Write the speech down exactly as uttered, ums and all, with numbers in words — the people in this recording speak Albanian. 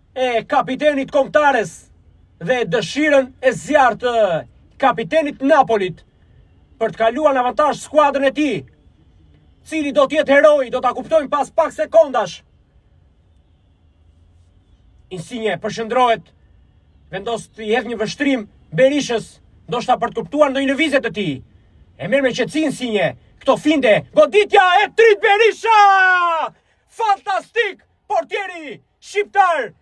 e kapitenit Kombëtares dhe dëshirën e zjarrt të kapitenit Napolit për të kaluar në avantazh skuadrën e tij, cili do të jetë heroi, do ta kuptojmë pas pak sekondash. Insigne përshëndrohet, vendos të i hedh një vështrim Berishës, ndoshta për të kuptuar ndonjë lëvizje të tij. E merr me qetësi Insigne, këto finde, goditja e trit Berisha! Fantastik! Portieri shqiptar